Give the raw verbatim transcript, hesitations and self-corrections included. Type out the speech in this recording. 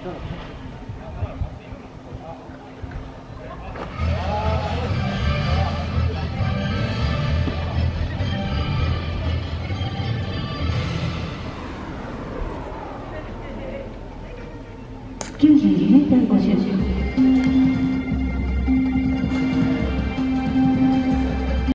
きゅうじゅうにメーターごじゅう。